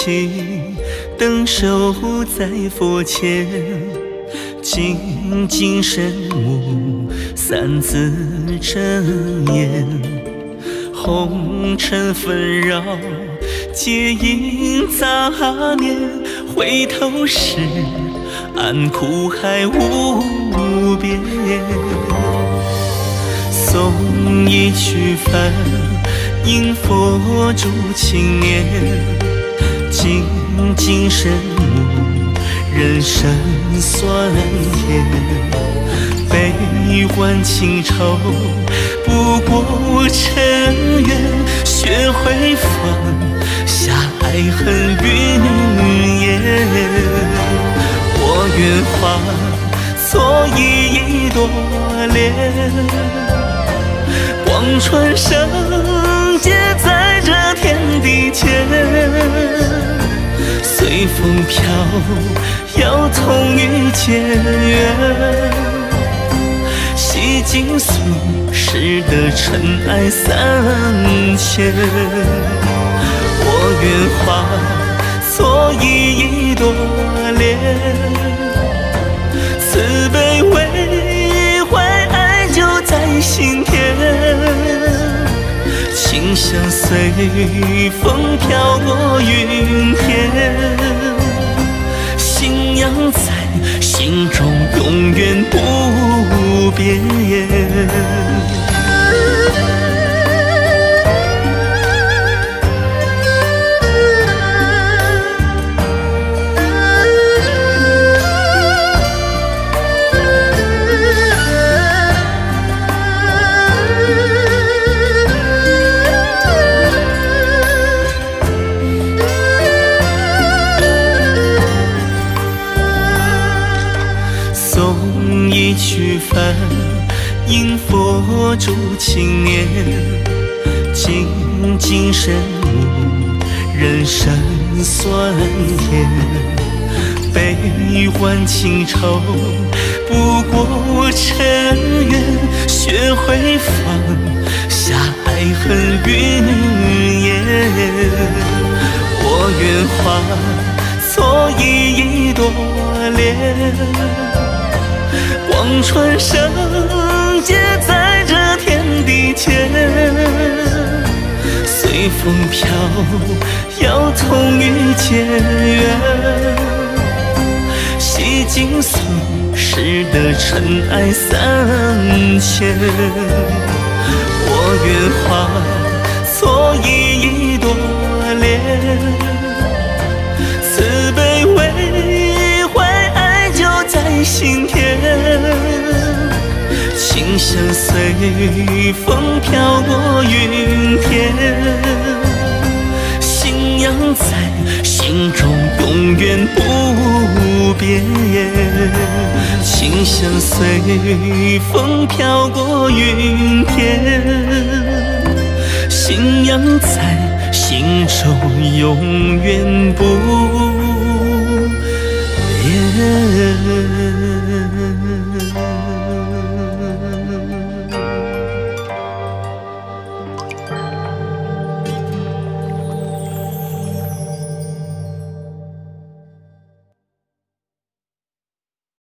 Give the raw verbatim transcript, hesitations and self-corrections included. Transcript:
起，登守在佛前，静静神目，三字真言。红尘纷扰，皆因杂念。回头时，暗苦海无边。诵一曲梵，迎佛住青年。静静神目，人生酸甜。悲欢情仇，不过尘缘。学会放下爱恨云烟。我愿化作一朵莲，光传圣洁在这天地间。随风飘摇，同遇结缘，洗尽俗世的尘埃三千。我愿化作一朵莲，慈悲为怀，爱就在心田。清香随风飘过云天，信仰在心中永远不变。诵一曲梵，迎佛住青年。静静神目，人生酸甜。悲欢情仇，不过尘缘。学会放下爱恨云烟。我愿化作一朵莲，光传圣洁在这天地间。随风飘摇，同遇结缘，洗尽俗世的尘埃三千。我愿化作一朵莲，慈悲为怀，爱就在心田。清香随风飘过云天，信仰在心中永远不变。清香随风飘过云天，信仰在心中永远不变。